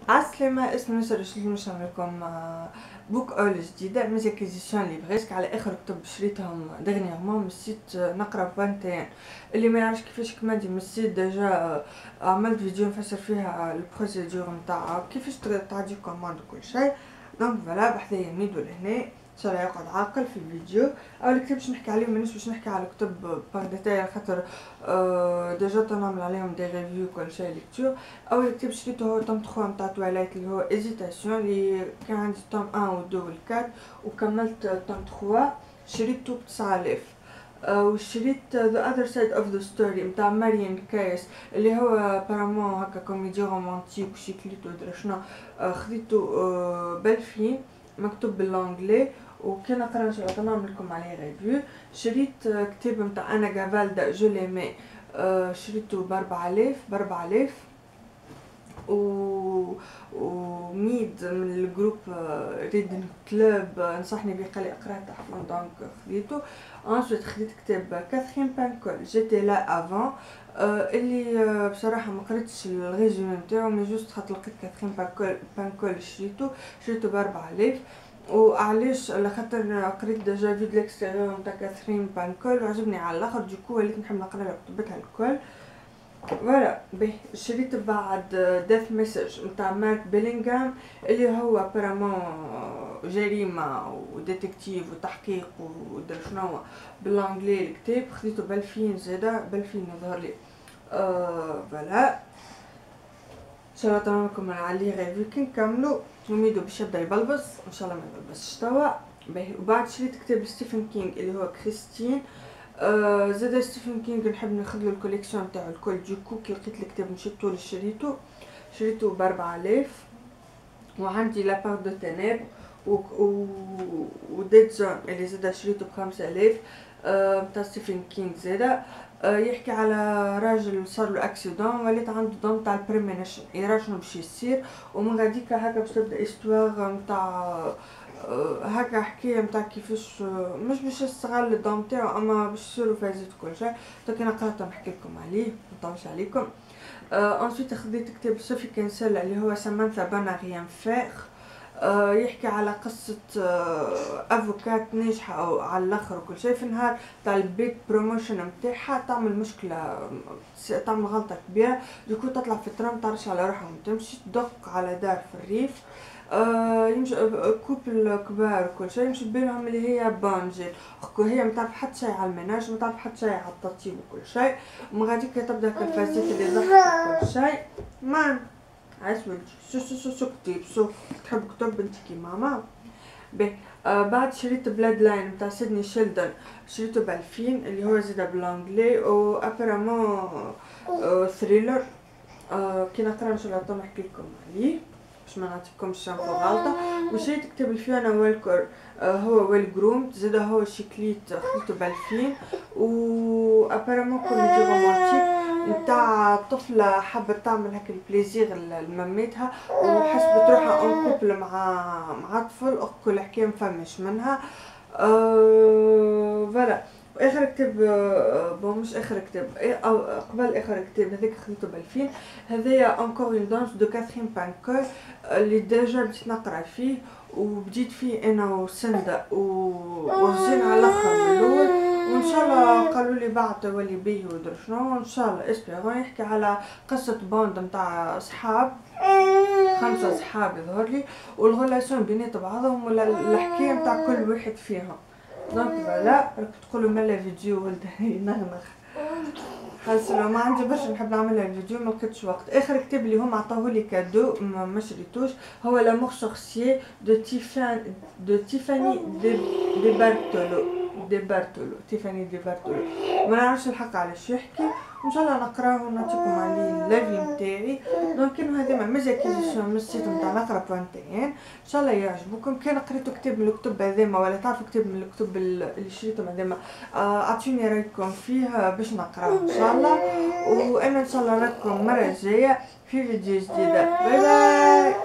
عالسلامة، اسمي نسر رشيد. باش نعمل لكم بوك اول جديدة من زاكيزيسيون ليفريسك على اخر كتب شريتهم دغنيغمون من السيت نقرا 21. اللي ما يعرفش كيفاش كمادي من السيت ديجا عملت فيديو نفسر فيها البروسيدور نتاع كيفاش تعدي كوموند وكل شيء. دونك فوالا بحذايا ميدو لهنا ان شاء الله يقعد عاقل في الفيديو. اول كتاب باش نحكي عليهم مانيش باش نحكي على كتب باغ ديتاي خاطر ديجا تنعمل عليهم دي ريفيو كل شيء ليكتور. اول كتاب شريته هو توم 3 نتاع تواليت اللي هو ايزيتاسيون، اللي كان عندي توم 1 و 2 و 4 وكملت توم 3 شريته ب 9000. وشريت ذا اذر سايد اوف ذا ستوري نتاع ماريان كايس اللي هو بارامون هكا كوميدي رومانتيك وشيكليت ودرا شنو. خديته بالفين مكتوب بالانجلي وكي نقرا ان شاء الله نعمل لكم عليه ريفيو. شريت كتاب نتاع انا غافالدا جو ليمي، شريته ب 4000 وميد من الجروب ريدن كلوب نصحني بيه قال لي اقرا تحفون دونك خديته. انsuite خديت كتاب كاثرين بانكول جيتي لا افون، اللي بصراحه ما قريتش الريزومي نتاعو مي جوست خاطر لقيت كاثرين بانكول شريته ب 4000. وعلاش على خاطر قريت ديجا فيد ليكستيريور نتاع كاثرين بانكول وعجبني على الاخر دوكو وليت نحب نقرا لها كتبتها الكل. فوالا باهي شريت بعد ديث ميساج نتاع مارك بيلينغهام اللي هو ابارامون جريمه وديتكتيف وتحقيق ودرا شنو بالانجلي. الكتاب خديته ب2000 زاده ب2000 يظهر لي. فوالا ان شاء الله تنعملكم عليه ريفيو كي نكملو. وميدو باش يبدا يبلبص ان شاء الله ما يبلبصش توا. باهي وبعد شريت كتاب ستيفن كينغ اللي هو كريستين. زاد ستيفن كينغ نحب ناخذلو الكوليكسيون تاعو الكل، دوكو كي لقيت الكتاب مشيت طول شريته ب 4000. وعندي لا بار دو تينيبر و ديد زون اللي زاد شريته ب 5000 نتاع ستيفن كينغ زاده. يحكي على راجل صار له اكسيدون ولات عنده دون تاع البريمينيشن يرى شنو باش يصير، ومن غاديكا هكا باش تبدا استوار نتاع هكا حكايه نتاع كيفاش مش باش يستغل الدوم تاعو اما باش يصيروا فازت كل شيء. دونك انا قررت نحكي لكم عليه مطولش عليكم. انسويت خديت كتاب صوفي كانسل اللي هو سامانثا بنا ريان فيغ. يحكي على قصة افوكات ناجحة او على الاخر وكل شيء. في النهار تاع البيت بروموشن نتاعها تعمل مشكلة، تعمل غلطة كبيرة، دوكو تطلع في الترام طارش على روحها وتمشي تدق على دار في الريف. يمشي كوبل كبار وكل شيء يمشي بينهم اللي هي بانجيل، هي ما تعرف حتى شيء على المناج، ما تعرف حتى شيء على التطيب وكل شيء. ومن غاديك تبدا كالفاسيت اللي ضحك وكل شيء. ما عسول شو كتيب شو تحب كتب بنتي كي ماما. باهي بعد شريت بلاد لاين نتاع سيدني شيلدن، شريته ب2000 اللي هو زاده بالانجلي و ابارامون ثريلر. كي نقرا ان شاء الله نحكي لكم عليه باش ما نعطيكمش شامبو غلطه. وشريت كتاب الفيونا ويلكور هو ويل جرومد زاده هو شيكليت خديته ب2000. و ابارامون كوميدي رومانتيك نتاع طفله حابه تعمل هكا البليزير لمامتها وحسبت روحها اون كوبل مع طفل اخو الحكايه مفهمش منها. فوالا. واخر كتاب بون مش اخر كتاب او قبل اخر كتاب هذاك خديته ب2000. هذايا انكور اون دانس دو كاثرين بانكول اللي ديجا بديت نقرا فيه وبديت فيه انا وسنده وزين على الاخر من الاول، وان شاء الله قالوا لي بعد تولي بيه ودر شنو ان شاء الله اسبيغون. يحكي على قصه باند نتاع صحاب 5 صحاب يظهر لي والغولاسيون بينات بعضهم ولا الحكايه نتاع كل واحد فيهم. دونك فوالا راك تقولوا مالا فيديو ولد ينغنغ خلاص لو ما عندي برشا نحب نعملها الفيديو ما لقيتش وقت. اخر كتاب اللي هم عطاوهولي كادو ما شريتوش هو لامور سورسيي دو تيفاني دي بارتولو تيفاني دي بارتولو. ما نعرفش الحق علاش يحكي، ان شاء الله نقراه ونعطيكم عليه اللافي نتاعي. دونك كانوا هذوما ميزاكيزيسيون من السيت نتاع نقرا 21 ان شاء الله يعجبكم. كان قريتوا كتاب من الكتب هذوما ولا تعرفوا كتاب من الكتب اللي شريتهم هذوما اعطوني رايكم فيه باش نقراه ان شاء الله. وانا ان شاء الله نراكم المره الجايه في فيديو جديده. باي باي.